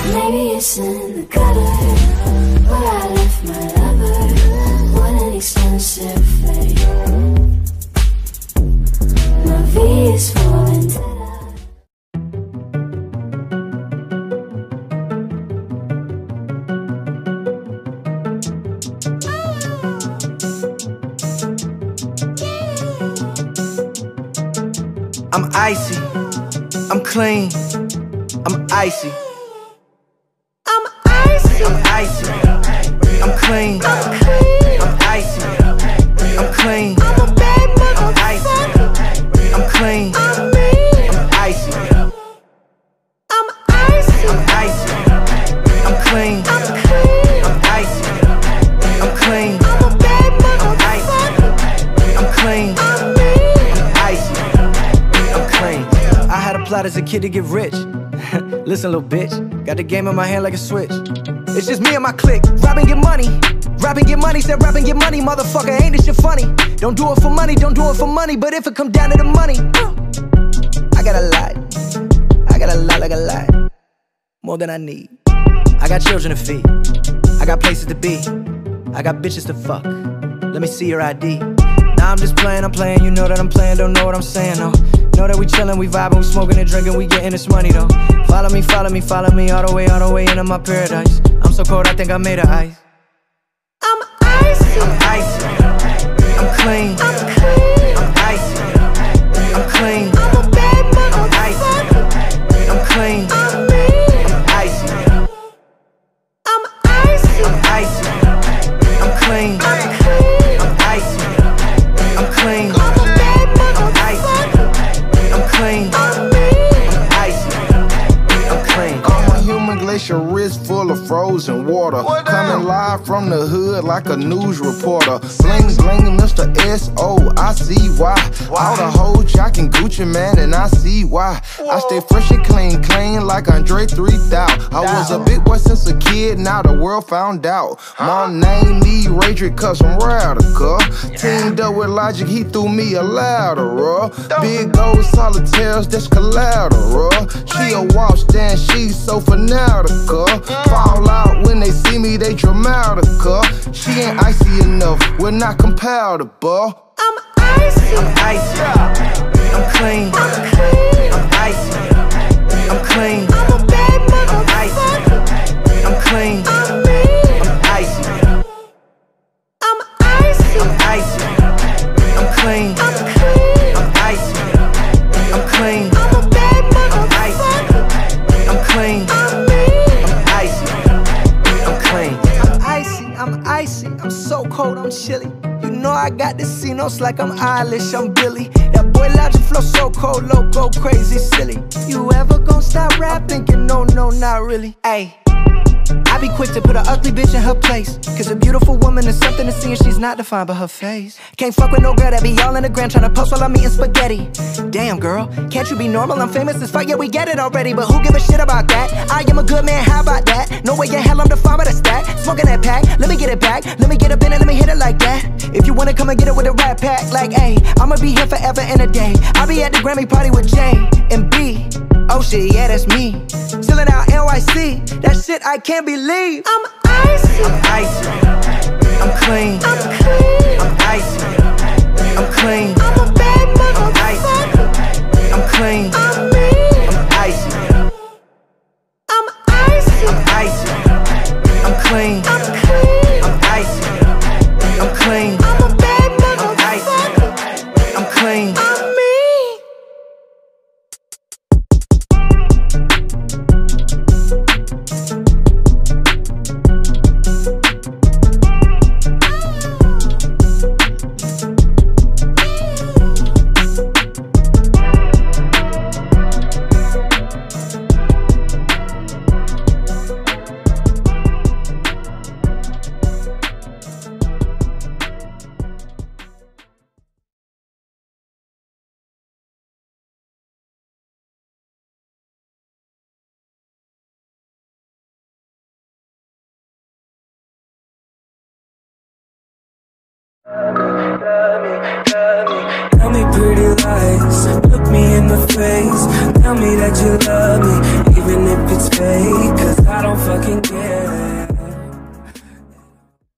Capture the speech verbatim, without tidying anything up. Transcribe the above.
Maybe it's in the gutter where I left my lover. What an expensive fate. My V is for vendetta. I'm icy, I'm clean, I'm icy. I'm icy, I'm icy, I'm clean, I'm icy, I'm clean, I'm a bad I'm icy, I'm clean, I'm me, I'm icy, I'm icy, I'm icy, I'm clean, I'm clean, I'm icy, I'm clean, I'm a bad I'm icy, I'm clean, I'm me, I'm icy, I'm clean. I had a plot as a kid to get rich. Listen, little bitch, got the game in my hand like a switch. It's just me and my clique, rap and get money. Rap and get money, said rap and get money. Motherfucker, ain't this shit funny? Don't do it for money, don't do it for money. But if it come down to the money, uh, I got a lot, I got a lot like a lot, more than I need. I got children to feed, I got places to be, I got bitches to fuck. Let me see your I D. Nah, I'm just playing, I'm playing, you know that I'm playing, don't know what I'm saying, no. Know that we chillin', we vibin', we smoking and drinking, we getting this money though. Follow me, follow me, follow me all the way, all the way into my paradise. I'm so cold, I think I made of ice. I'm icy, I'm icy, I'm clean, I'm clean, I'm icy, I'm clean, I'm a bad I'm icy, I'm clean, I'm me, I'm icy, I'm icy, I'm icy, I'm clean, I'm clean, I'm icy, I'm clean, I'm a bad I'm icy, I'm clean, I'm me, I'm icy, I'm clean. I'm a human glacier wrist full of frozen water. Coming live from the hood like a news reporter. Bling bling, Mister S O, I see why. All the whole jockin' Gucci man, and I see why. I stay fresh and clean, clean like Andre three thousand. I was a big boy since a kid, now the world found out. My name need Radric cause I'm radical. Teamed up with Logic, he threw me a lateral. Big gold solitaires, that's collateral. She a walk stand, she's so fanatical. Fall out when they see me, they dramatical. She ain't icy enough, we're not compatible. I'm icy, I'm icy, I'm clean, I'm clean, I'm icy, I'm clean, I'm a bad I'm icy, I'm clean, I'm me, I'm icy, I'm icy, I'm icy, I'm clean, I'm clean, I'm icy, I'm clean, I'm a bad I'm icy, I'm clean, I'm me, I'm icy, I'm clean. I'm icy, I'm icy, I'm so cold, I'm chilly. You know I got the C-notes like I'm Eilish, I'm Billy. That boy Logic flow so cold, low, go crazy, silly. You ever gon' stop rapping? You no, no, not really. Ayy, I be quick to put an ugly bitch in her place. Cause a beautiful woman is something to see and she's not defined by her face. Can't fuck with no girl that be all in the gram tryna post while I'm eating spaghetti. Damn girl, can't you be normal? I'm famous as fuck, yeah we get it already. But who give a shit about that? I am a good man, how about that? No way in hell I'm defined by the stack. Smoking that pack, let me get it back. Let me get up in it, let me hit it like that. If you wanna come and get it with a rap pack, like ayy, I'ma be here forever and a day. I'll be at the Grammy party with J and B. Oh shit, yeah that's me. Chillin' out N Y C, that shit I can't believe. I'm icy, I'm icy, I'm clean, I'm clean, I'm icy, I'm clean, I'm a bad I'm icy, I'm clean, I'm me, I'm icy, I'm icy, I'm icy, I'm clean, I'm clean, I'm icy, I'm clean, I'm a bad I'm icy, I'm clean. I'm me. Tell me pretty lies, look me in the face. Tell me that you love me, even if it's fake. Cause I yeah.